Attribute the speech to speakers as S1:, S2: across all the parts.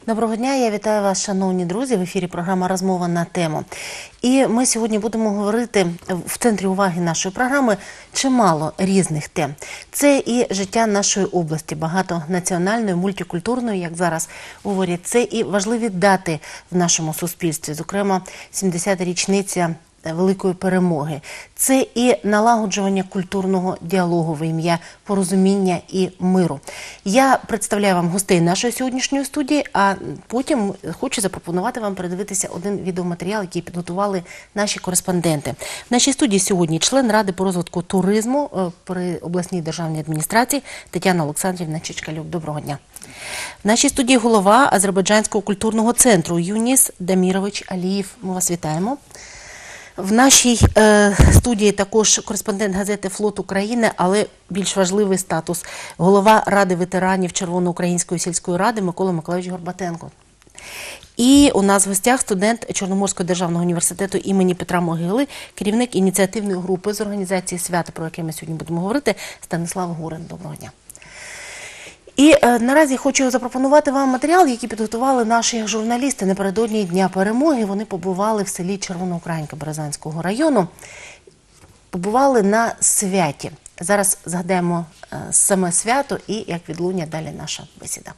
S1: Доброго дня, я вітаю вас, шановні друзі, в ефірі програма «Розмова на тему». І ми сьогодні будемо говорити в центрі уваги нашої програми чимало різних тем. Це і життя нашої області, багатонаціональної, мультикультурної, як зараз говорять, це і важливі дати в нашому суспільстві, зокрема 70-та річниця великої перемоги. Це і налагоджування культурного діалогу в ім'я порозуміння і миру. Я представляю вам гостей нашої сьогоднішньої студії, а потім хочу запропонувати вам передивитися один відеоматеріал, який підготували наші кореспонденти. В нашій студії сьогодні член Ради по розвитку туризму при обласній державній адміністрації Тетяна Олександрівна Чичкалюк. Доброго дня. В нашій студії голова Азербайджанського культурного центру Юніс Дамірович Алієв. Ми вас вітаємо. В нашій студії також кореспондент газети «Флот України», але більш важливий статус – голова Ради ветеранів Червоноукраїнської сільської ради Микола Миколайович Горбатенко. І у нас в гостях студент Чорноморського державного університету імені Петра Могили, керівник ініціативної групи з організації свята, про яке ми сьогодні будемо говорити, Станіслав Гурин. Доброго дня. І наразі хочу запропонувати вам матеріал, який підготували наші журналісти напередодні Дня перемоги. Вони побували в селі Червоноукраїнка Березанського району, побували на святі. Зараз згадаємо саме свято і, як відлуння, далі наша бесіда.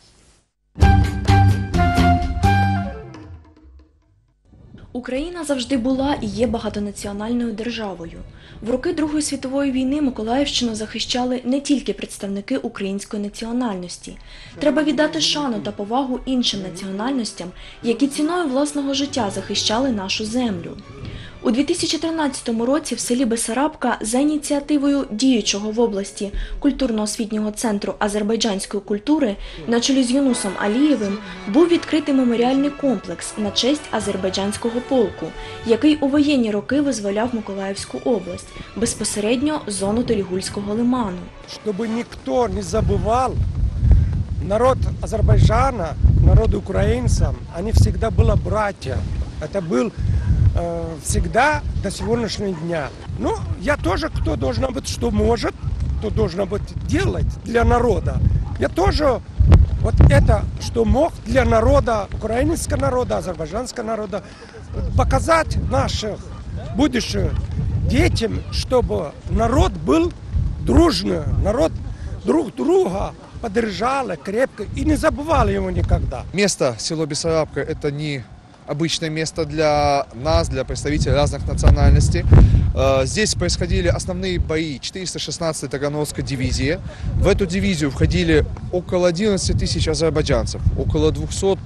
S2: Україна завжди була і є багатонаціональною державою. В роки Другої світової війни Миколаївщину захищали не тільки представники української національності. Треба віддати шану та повагу іншим національностям, які ціною власного життя захищали нашу землю. У 2013 році в селі Бесарабка за ініціативою діючого в області культурно-освітнього центру азербайджанської культури на чолі з Юнусом Алієвим був відкритий меморіальний комплекс на честь азербайджанського полку, який у воєнні роки визволяв Миколаївську область, безпосередньо зону Торігульського лиману.
S3: Щоб ніхто не забував, народ Азербайджана, народ українців, вони завжди були братья. Це був всегда до сегодняшнего дня. Но я тоже, кто должен быть, что может, кто должен быть делать для народа. Я тоже вот это, что мог для народа, украинского народа, азербайджанского народа, показать наших будущих детям, чтобы народ был дружный, народ друг друга поддержал крепко и не забывал его никогда.
S4: Место село Бессарабка – это не обычное место для нас, для представителей разных национальностей. Здесь происходили основные бои 416-й Таганрогской дивизии. В эту дивизию входили около 11 тысяч азербайджанцев, около 200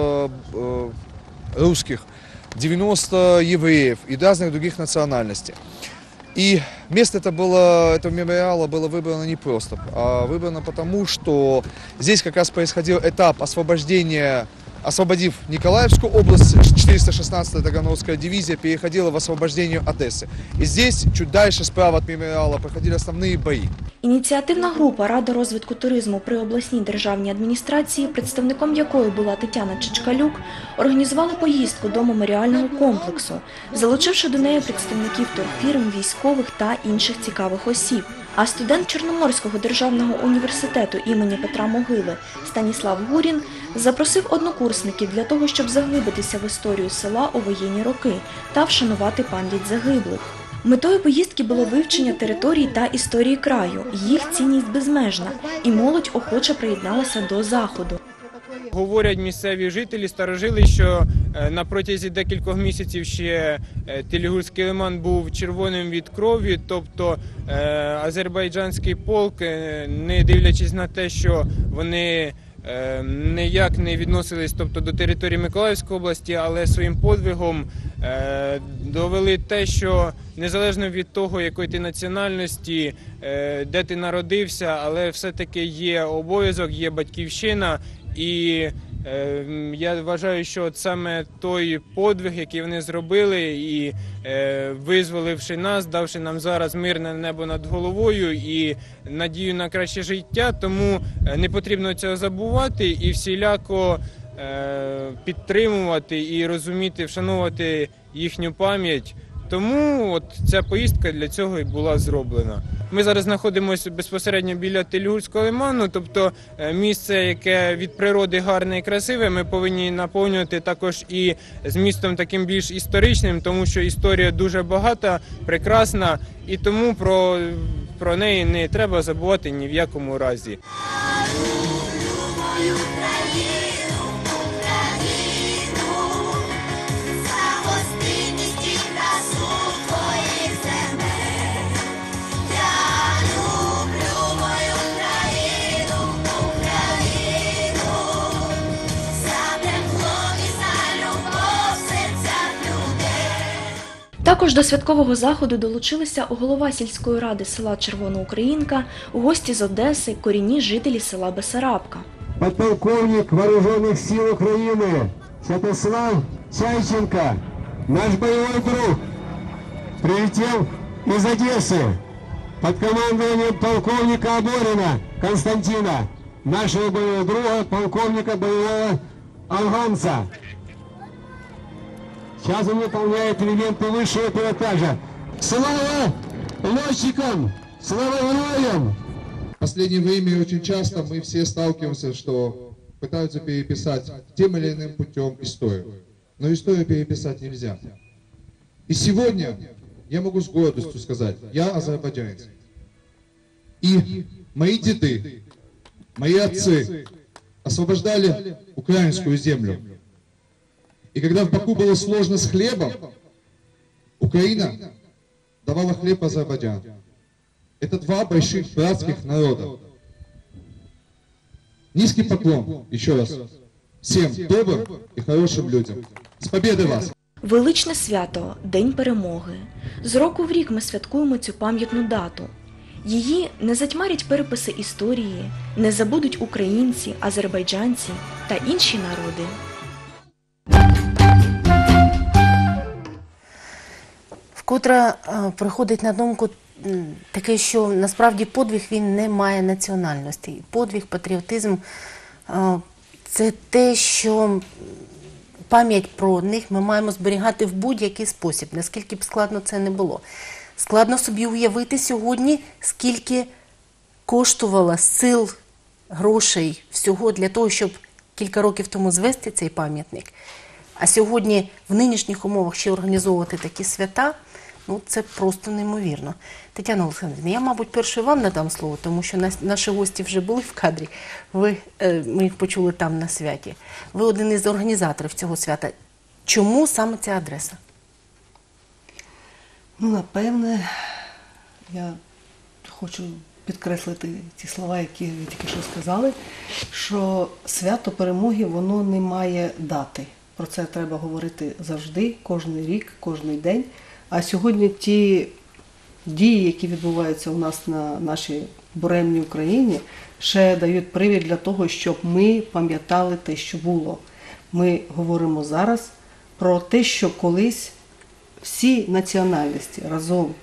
S4: русских, 90 евреев и разных других национальностей. И место этого мемориала было выбрано не просто, а выбрано потому, что здесь как раз происходил этап освободив Николаевскую область, 416-я Таганрогская дивизия переходила в освобождение Одессы. И здесь, чуть дальше, справа от мемориала, проходили основные бои.
S2: Ініціативна група Ради розвитку туризму при обласній державній адміністрації, представником якої була Тетяна Чичкалюк, організувала поїздку до меморіального комплексу, залучивши до неї представників турфірм, військових та інших цікавих осіб. А студент Чорноморського державного університету імені Петра Могили Станіслав Гурін запросив однокурсників для того, щоб заглибитися в історію села у воєнні роки та вшанувати пам'ять загиблих. Метою поїздки було вивчення території та історії краю, їх цінність безмежна, і молодь охоче приєдналася до заходу.
S5: Говорять місцеві жителі, старожили, що на протязі декількох місяців ще Торігульський лиман був червоним від крові, тобто азербайджанський полк, не дивлячись на те, що вони ніяк не відносились, тобто, до території Миколаївської області, але своїм подвигом довели те, що незалежно від того, якої ти національності, де ти народився, але все-таки є обов'язок, є батьківщина. І я вважаю, що саме той подвиг, який вони зробили, і визволивши нас, давши нам зараз мирне небо над головою і надію на краще життя, тому не потрібно цього забувати і всіляко підтримувати і розуміти, вшановувати їхню пам'ять. Тому от ця поїздка для цього і була зроблена. Ми зараз знаходимося безпосередньо біля Телігульського лиману, тобто місце, яке від природи гарне і красиве, ми повинні наповнювати також і змістом таким більш історичним, тому що історія дуже багата, прекрасна, і тому про неї не треба забувати ні в якому разі.
S2: Також до святкового заходу долучилися голова сільської ради села Червоноукраїнка, гості з Одеси, корінні жителі села Бесарабка.
S6: Подполковник Вооруженных сил Украины Святослав Чайченко, наш боевой друг, прилетел из Одессы под командованием полковника Аборина Константина, нашего боевого друга, полковника боевого афганца. Сейчас он выполняет элементы высшего пилотажа. Слава летчикам! Слава героям!
S4: В последнее время очень часто мы все сталкиваемся, что пытаются переписать тем или иным путем историю. Но историю переписать нельзя. И сегодня я могу с гордостью сказать, я азербайджанец. И мои деды, мои отцы освобождали украинскую землю. И когда в Баку было сложно с хлебом, Украина давала хлеб Азербайджану. Это два больших братских народа. Низкий поклон, еще раз, всем добрым и хорошим людям. С победой вас!
S2: Величне свято – День перемоги. З року в рік ми святкуємо цю пам'ятну дату. Її не затьмарять переписи історії, не забудуть українці, азербайджанці та інші народи.
S1: Вкотре приходить на думку таке, що насправді подвиг він не має національності. Подвиг, патріотизм – це те, що пам'ять про них ми маємо зберігати в будь-який спосіб, наскільки б складно це не було. Складно собі уявити сьогодні, скільки коштувало сил, грошей, всього для того, щоб кілька років тому звести цей пам'ятник. А сьогодні в нинішніх умовах ще організовувати такі свята, ну це просто неймовірно. Тетяна Олександрівна, я, мабуть, першою вам надам слово, тому що наші гості вже були в кадрі, ми їх почули там на святі. Ви один із організаторів цього свята. Чому саме ця адреса?
S7: Ну, напевне, я хочу підкреслити ті слова, які ви тільки що сказали, що свято перемоги, воно не має дати. Про це треба говорити завжди, кожен рік, кожен день. А сьогодні ті дії, які відбуваються у нас на нашій буремній Україні, ще дають привід для того, щоб ми пам'ятали те, що було. Ми говоримо зараз про те, що колись всі національності разом,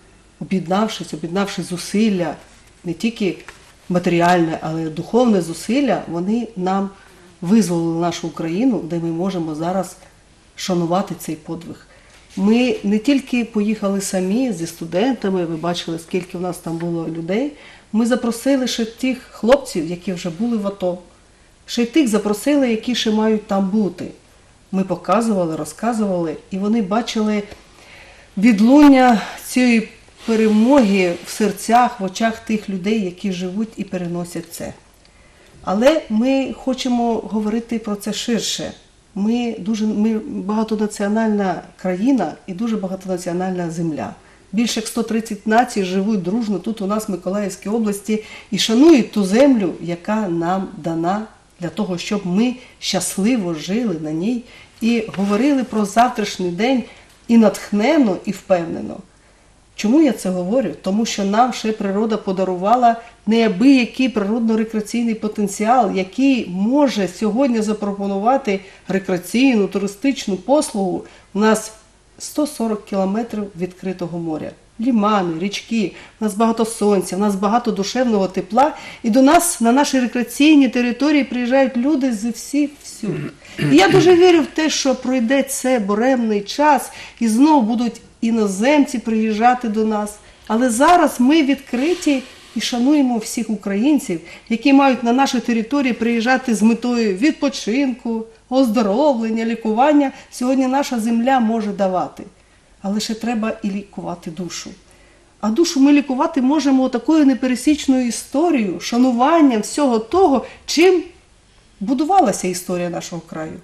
S7: об'єднавши зусилля, не тільки матеріальне, але й духовне зусилля, вони нам визволили нашу Україну, де ми можемо зараз шанувати цей подвиг. Ми не тільки поїхали самі зі студентами, ви бачили, скільки в нас там було людей, ми запросили ще тих хлопців, які вже були в АТО, ще й тих запросили, які ще мають там бути. Ми показували, розказували, і вони бачили відлуння цієї перемоги в серцях, в очах тих людей, які живуть і переносять це. Але ми хочемо говорити про це ширше. Ми багатонаціональна країна і дуже багатонаціональна земля. Більше як 130 націй живуть дружно тут у нас в Миколаївській області і шанують ту землю, яка нам дана для того, щоб ми щасливо жили на ній і говорили про завтрашній день і натхненно, і впевнено. Чому я це говорю? Тому що нам ще природа подарувала неабиякий природно-рекреаційний потенціал, який може сьогодні запропонувати рекреаційну, туристичну послугу. У нас 140 кілометрів відкритого моря. Лімани, річки, у нас багато сонця, у нас багато душевного тепла. І до нас на наші рекреаційні території приїжджають люди з всюди. І я дуже вірю в те, що пройде це буремний час і знову будуть іноземці приїжджати до нас. Але зараз ми відкриті і шануємо всіх українців, які мають на наші території приїжджати з метою відпочинку, оздоровлення, лікування. Сьогодні наша земля може давати. Але ще треба і лікувати душу. А душу ми лікувати можемо такою непересічною історією, шануванням всього того, чим будувалася історія нашого краю.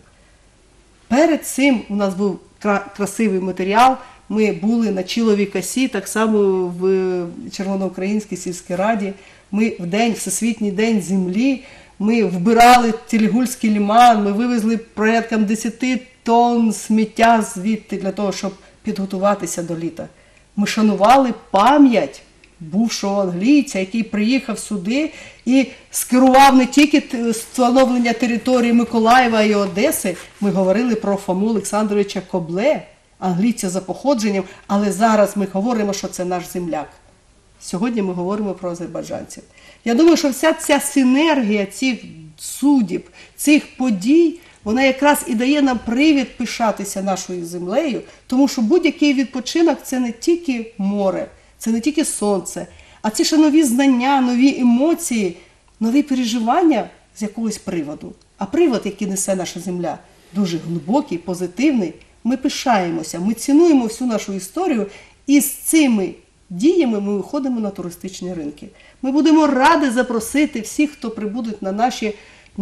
S7: Перед цим у нас був красивий матеріал. Ми були на Чіловій косі, так само в Червоноукраїнській сільській раді. Ми в день, Всесвітній день землі, ми вбирали Телігульський лиман, ми вивезли порядком 10 тонн сміття звідти для того, щоб підготуватися до літа. Ми шанували пам'ять бувшого англійця, який приїхав сюди і скерував не тільки встановлення території Миколаєва і Одеси, ми говорили про Фому Олександровича Кобле, англійця за походженням, але зараз ми говоримо, що це наш земляк. Сьогодні ми говоримо про азербайджанців. Я думаю, що вся ця синергія цих суддів, цих подій, вона якраз і дає нам привід пишатися нашою землею, тому що будь-який відпочинок – це не тільки море, це не тільки сонце, а це ще нові знання, нові емоції, нові переживання з якогось приводу. А привод, який несе наша земля, дуже глибокий, позитивний. Ми пишаємося, ми цінуємо всю нашу історію, і з цими діями ми виходимо на туристичні ринки. Ми будемо раді запросити всіх, хто прибудуть на наші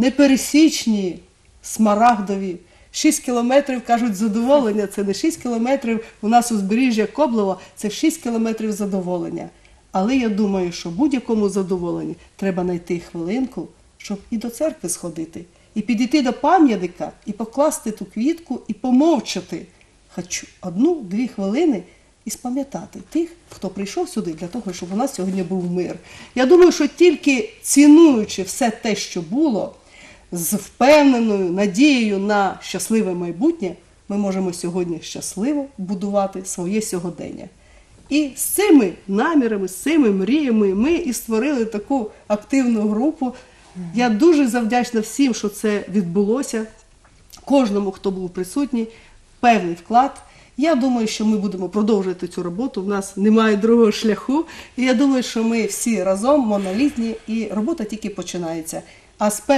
S7: непересічні смарагдові 6 кілометрів, кажуть, задоволення. Це не 6 кілометрів у нас узбережжя Коблева, це 6 кілометрів задоволення. Але я думаю, що будь-якому задоволенні треба знайти хвилинку, щоб і до церкви сходити, і підійти до пам'ятника, і покласти ту квітку, і помовчати хоч 1-2 хвилини і спам'ятати тих, хто прийшов сюди для того, щоб у нас сьогодні був мир. Я думаю, що тільки цінуючи все те, що було, з впевненою надією на щасливе майбутнє, ми можемо сьогодні щасливо будувати своє сьогодення. І з цими намірами, з цими мріями ми і створили таку активну групу. Я дуже завдячна всім, що це відбулося, кожному, хто був присутній, певний вклад. Я думаю, що ми будемо продовжувати цю роботу, в нас немає другого шляху. І я думаю, що ми всі разом монолітні, і робота тільки починається. А з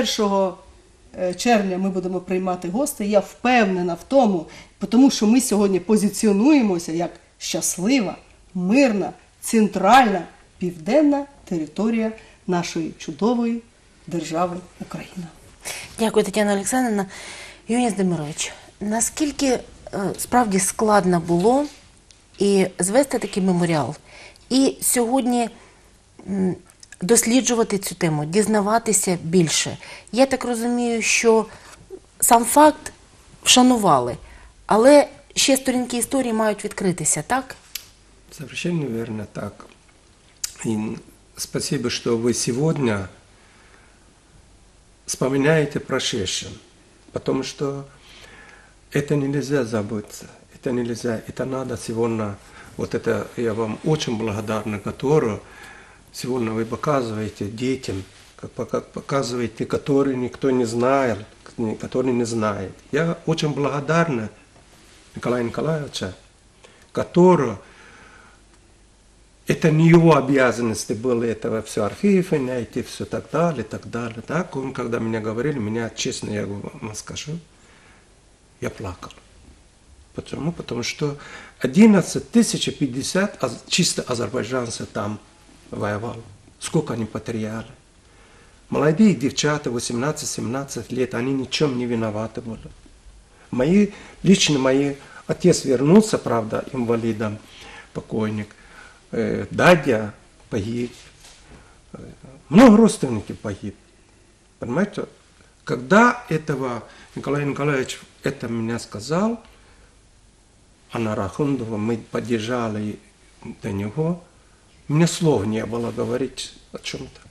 S7: 1 червня ми будемо приймати гостей. Я впевнена в тому, тому що ми сьогодні позиціонуємося як щаслива, мирна, центральна, південна територія нашої чудової держави Україна.
S1: Дякую, Тетяна Олександрівна. Юрій Демирович, наскільки справді складно було і звести такий меморіал, і сьогодні досліджувати цю тему, дізнаватися більше? Я так розумію, що сам факт вшанували, але ще сторінки історії мають відкритися, так?
S8: Совершенно верно так. И спасибо, что вы сегодня вспоминаете прошедшем, потому что это нельзя забыться, это нельзя, это надо сегодня, вот это я вам очень благодарна, которую сегодня вы показываете детям, как показываете, которые никто не знает, которые не знает. Я очень благодарна Николаю Николаевичу, который это не его обязанности было этого все архивы найти, все так далее, так далее. Так он, когда меня говорили, меня, честно, я вам скажу, я плакал. Почему? Потому что 11 050 чисто азербайджанцев там воевало. Сколько они потеряли. Молодые девчата, 18-17 лет, они ничем не виноваты были. Лично мои отец вернулся, правда, инвалидом, покойник. Дядя погиб. Много родственников погиб. Понимаете? Когда этого Николай Николаевич это меня сказал, Анна Рахундова, мы поддержали до него, у меня слов не было говорить о чем-то.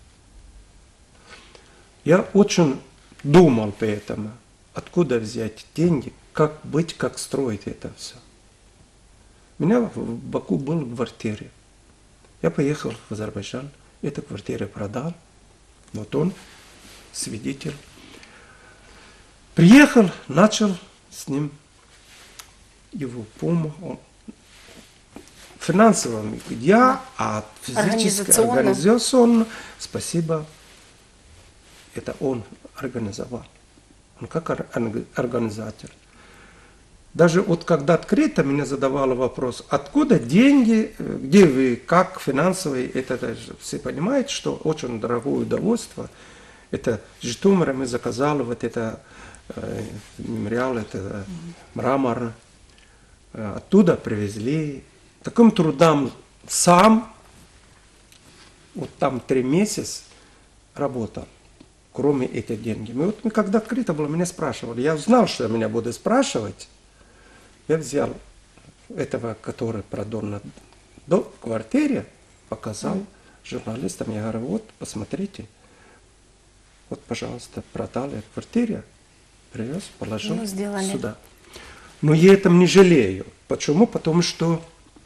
S8: Я очень думал поэтому, откуда взять деньги, как быть, как строить это все. У меня в Баку была квартира. Я поехал в Азербайджан, эту квартиру продал. Вот он, свидетель. Приехал, начал с ним его помощь. финансово я, а физически, организационно, спасибо, это он организовал. Он как организатор. Даже вот когда открыто меня задавало вопрос, откуда деньги, где вы, как финансовые, это даже все понимают, что очень дорогое удовольствие. Это Житомира мы заказали, вот это мемориал, это мрамор, оттуда привезли. Таким трудом сам, вот там 3 месяца работал, кроме этих денег. Мы когда открыто было, меня спрашивали, я знал, что меня будут спрашивать. Я взял этого, который продал до квартиры, показал журналистам. Я говорю, вот, посмотрите. Вот, пожалуйста, продали квартиру, привез, положил сюда. Но я этом не жалею. Почему? Потому что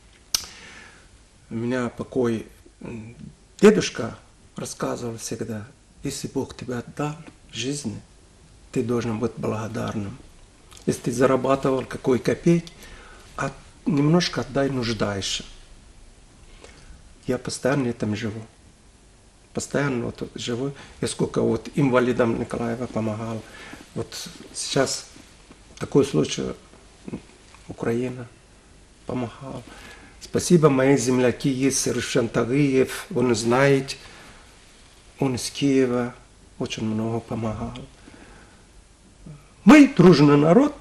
S8: у меня покой дедушка рассказывал всегда, если Бог тебя отдал жизни, ты должен быть благодарным. Если ты зарабатывал какой копейки, немножко отдай нуждаешься. Я постоянно этим живу. Постоянно вот живу. Я сколько вот инвалидам Николаева помогал. Вот сейчас такой случай, Украина помогал. Спасибо, мои земляки есть, Сершен Тагиев, он знает, он из Киева, очень много помогал. Мы дружный народ,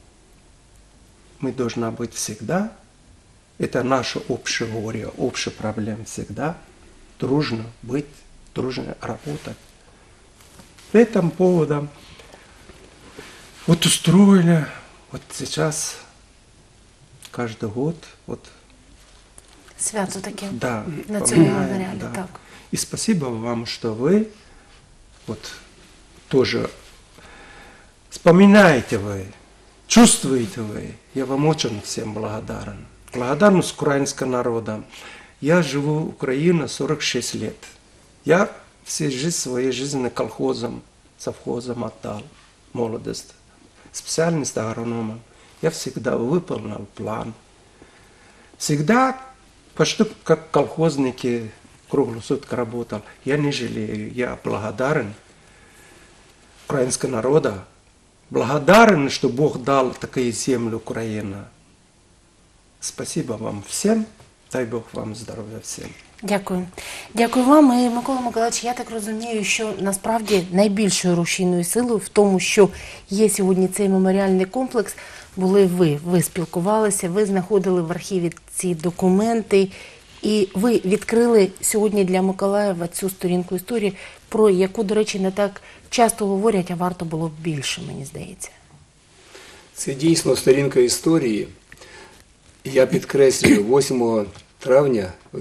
S8: мы должны быть всегда, это наше общее горе, общая проблема всегда, дружно быть, дружно работать. По этому поводу вот устроили, вот сейчас каждый год, вот
S1: Свято таке.
S8: да,
S1: На цьому
S8: поминаем,
S1: меморіалі,
S8: да.
S1: так.
S8: И спасибо вам, что вы вот тоже вспоминаете вы, чувствуете вы. Я вам очень всем благодарен. Благодарность украинского народа. Я живу в Украине 46 лет. Я всю жизнь своей жизни колхозом, совхозом отдал, молодость. Специальность агронома. Я всегда выполнял план. Всегда почти как колхозники круглые сутки работал. Я не жалею, я благодарен украинскому народу. Благодарен, что Бог дал такую землю Украины. Спасибо вам всем. Дай Бог вам здоров'я всім.
S1: Дякую. Дякую вам. І, Микола Миколаївич, я так розумію, що насправді найбільшою рушійною силою в тому, що є сьогодні цей меморіальний комплекс, були ви. Ви спілкувалися, ви знаходили в архіві ці документи, і ви відкрили сьогодні для Миколаєва цю сторінку історії, про яку, до речі, не так часто говорять, а варто було б більше, мені здається.
S9: Це дійсно сторінка історії. Я підкреслюю, 8 травня у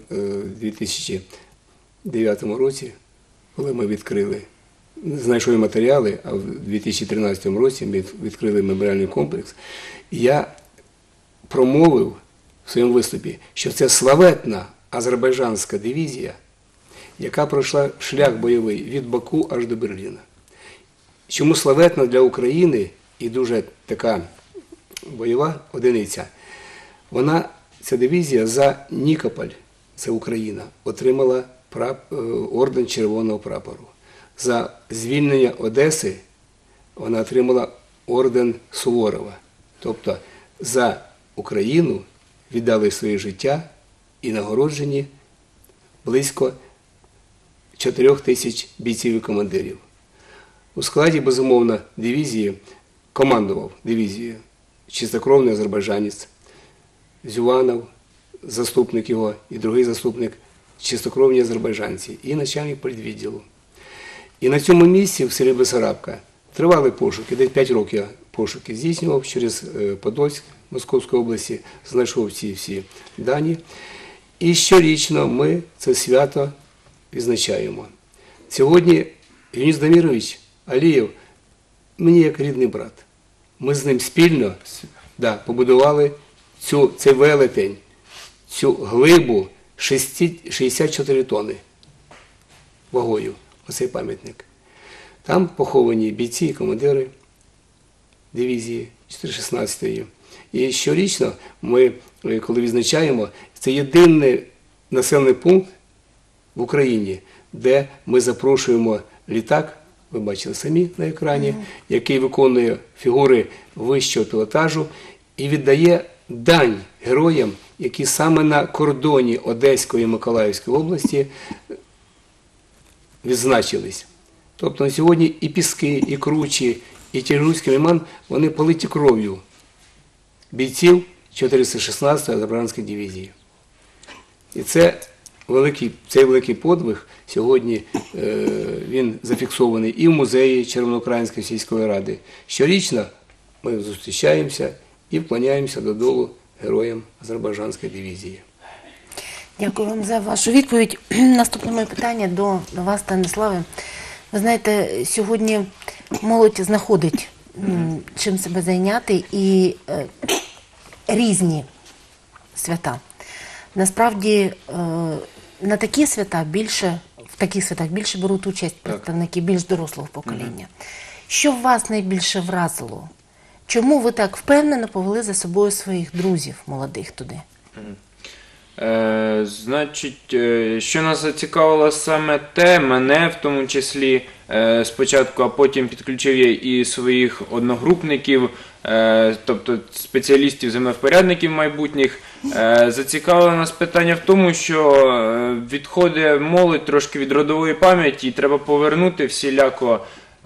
S9: 2009 році, коли ми відкрили, знайшли матеріали, а в 2013 році ми відкрили меморіальний комплекс, я промовив в своєму виступі, що це славетна азербайджанська дивізія, яка пройшла шлях бойовий від Баку аж до Берліна. Чому славетна для України і дуже така бойова одиниця? Ця дивізія за Нікополь, це Україна, отримала орден Червоного прапору. За звільнення Одеси вона отримала орден Суворова. Тобто за Україну віддали своє життя і нагороджені близько 4 тисяч бійців і командирів. У складі, безумовно, дивізії командував дивізією чистокровний азербайджанець Зюванов, заступник його, і другий заступник чистокровні азербайджанці, і начальник політвідділу. І на цьому місці, в селі Бесарабка, тривали пошуки, десь 5 років я пошуки здійснював через Подольськ Московської області, знайшов ці всі дані. І щорічно ми це свято відзначаємо. Сьогодні Юніс Дамірович Алієв мені як рідний брат. Ми з ним спільно побудували цей велетень, цю глибу 64 тонни вагою, оцей пам'ятник. Там поховані бійці і командири дивізії 416-ї. І щорічно ми, коли відзначаємо, це єдиний населений пункт в Україні, де ми запрошуємо літак, ви бачили самі на екрані, який виконує фігури вищого пілотажу і віддає дань героям, які саме на кордоні Одеської і Миколаївської області відзначились. Тобто на сьогодні і Піски, і Кручі, і Тільгурський лиман, вони политі кров'ю бійців 416-ї азербайджанської дивізії. І цей великий подвиг сьогодні він зафіксований і в музеї Червоноукраїнської сільської ради. Щорічно ми зустрічаємося і вклоняємося додолу героям азербайджанської дивізії.
S1: Дякую вам за вашу відповідь. Наступне моє питання до вас, Станіславе. Ви знаєте, сьогодні молодь знаходить чим себе зайняти і різні свята. Насправді, на такі свята в таких святах більше беруть участь представники більш дорослого покоління. Що вас найбільше вразило? Чому ви так впевнено повели за собою своїх друзів молодих туди?
S5: Значить, що нас зацікавило саме мене в тому числі спочатку, а потім підключив я і своїх одногрупників, тобто спеціалістів землевпорядників майбутніх. Зацікавило нас питання в тому, що відходить молодь трошки від родової пам'яті і треба повернути всіляко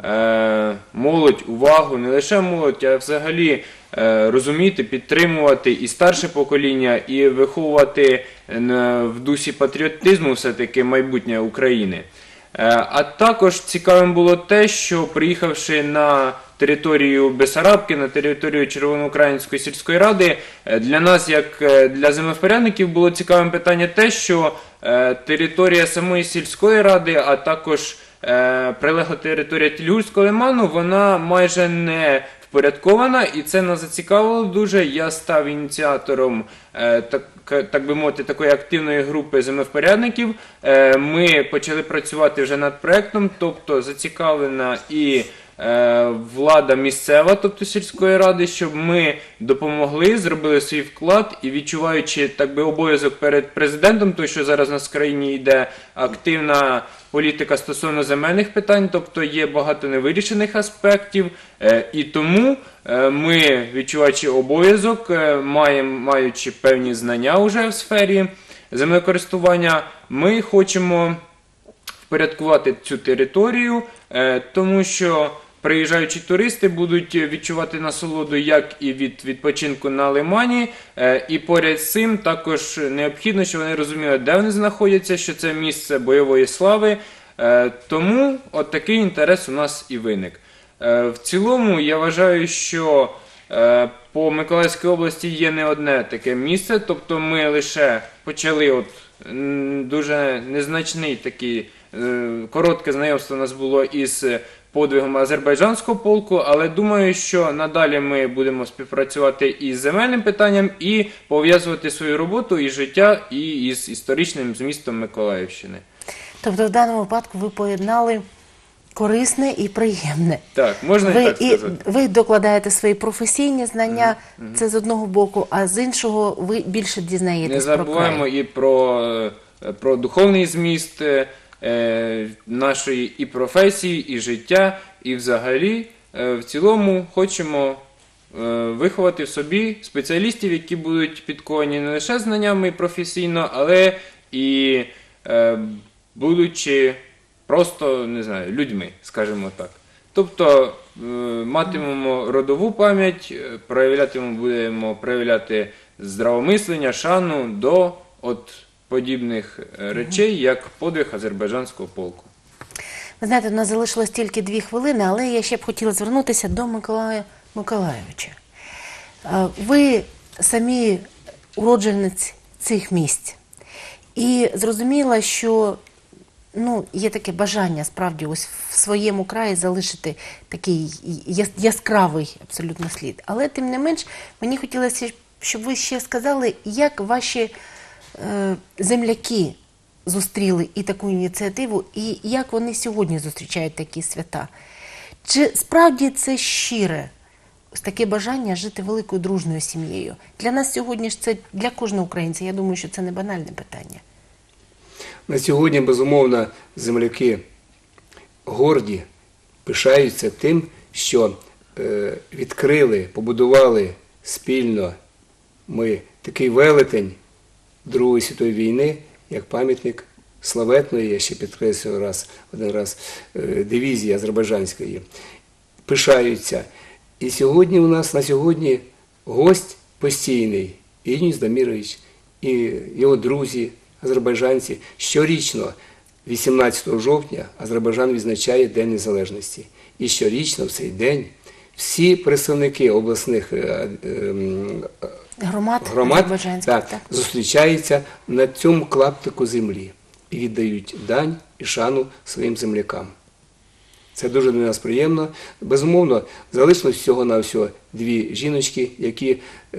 S5: молодь, увагу, не лише молодь, а взагалі розуміти, підтримувати і старше покоління, і виховувати в дусі патріотизму все-таки майбутнє України. А також цікавим було те, що приїхавши на територію Бесарабки, на територію Червоноукраїнської сільської ради, для нас, як для землевпорядників, було цікавим питання те, що територія самої сільської ради, а також прилегла територія Тільгурського лиману, вона майже не впорядкована, і це нас зацікавило дуже. Я став ініціатором, так би мовити, такої активної групи землевпорядників. Ми почали працювати вже над проєктом, тобто зацікавлена і влада місцева, тобто сільської ради, щоб ми допомогли, зробили свій вклад і відчуваючи, так би, обов'язок перед президентом, тому що зараз у нас в країні йде активна політика стосовно земельних питань, тобто є багато невирішених аспектів, і тому ми, відчуваючи обов'язок, маючи певні знання вже в сфері землекористування, ми хочемо впорядкувати цю територію, тому що приїжджаючі туристи будуть відчувати насолоду як і від відпочинку на лимані, і поряд з цим також необхідно, щоб вони розуміли, де вони знаходяться, що це місце бойової слави. Тому от такий інтерес у нас і виник. В цілому я вважаю, що по Миколаївській області є не одне таке місце, тобто ми лише почали дуже незначний такий, коротке знайомство у нас було із подвигом азербайджанського полку, але думаю, що надалі ми будемо співпрацювати із земельним питанням і пов'язувати свою роботу і життя із історичним змістом Миколаївщини.
S1: Тобто в даному випадку ви поєднали корисне і приємне.
S5: Так, можна і так сказати.
S1: Ви докладаєте свої професійні знання, це з одного боку, а з іншого ви більше дізнаєтесь про край.
S5: Не забуваємо і про духовний зміст нашої і професії, і життя, і взагалі в цілому хочемо виховати в собі спеціалістів, які будуть підковані не лише знаннями професійно, але і будучи просто, не знаю, людьми, скажімо так. Тобто матимемо родову пам'ять, будемо проявляти здравомислення, шану до подібних речей, як подвиг азербайджанського полку.
S1: Ви знаєте, у нас залишилось тільки 2 хвилини, але я ще б хотіла звернутися до Миколая Миколайовича. Ви самі уродженець цих місць. І зрозуміла, що є таке бажання справді ось в своєму краї залишити такий яскравий абсолютно слід. Але тим не менш, мені хотілося, щоб ви ще сказали, як ваші земляки зустріли і таку ініціативу, і як вони сьогодні зустрічають такі свята. Чи справді це щире ось таке бажання жити великою дружною сім'єю. Для нас сьогодні ж це, для кожного українця, я думаю, що це не банальне питання.
S9: На сьогодні, безумовно, земляки горді, пишаються тим, що відкрили, побудували спільно ми такий велетень Другої світової війни, як пам'ятник славетної, я ще підкреслюю один раз, дивізії азербайджанської. Пишаються. І сьогодні у нас на сьогодні гость постійний Євгеній Дамірович і його друзі, азербайджанці. Щорічно, 18 жовтня, Азербайджан відзначає День Незалежності. І щорічно в цей день всі представники обласних
S1: Громад азербайджанських, так.
S9: зустрічаються на цьому клаптику землі і віддають дань і шану своїм землякам. Це дуже для нас приємно. Безумовно, залишилось всього-навсього 2 жіночки, які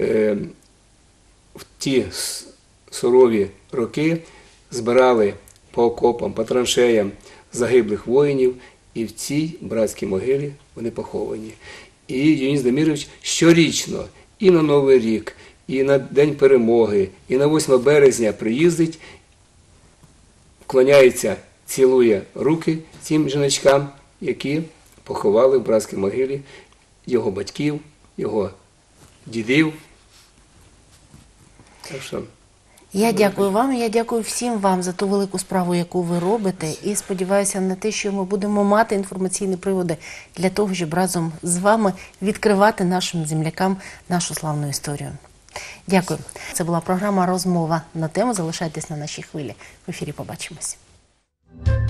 S9: в ті сурові роки збирали по окопам, по траншеям загиблих воїнів, і в цій братській могилі вони поховані. І Євгеній Дамірович щорічно і на Новий рік, і на День Перемоги, і на 8 березня приїздить, вклоняється, цілує руки цим жіночкам, які поховали в братській могилі його батьків, його дідів. Так що...
S1: Я дякую вам, я дякую всім вам за ту велику справу, яку ви робите, і сподіваюся на те, що ми будемо мати інформаційні приводи для того, щоб разом з вами відкривати нашим землякам нашу славну історію. Дякую. Це була програма «Розмова на тему». Залишайтесь на нашій хвилі. В ефірі побачимось.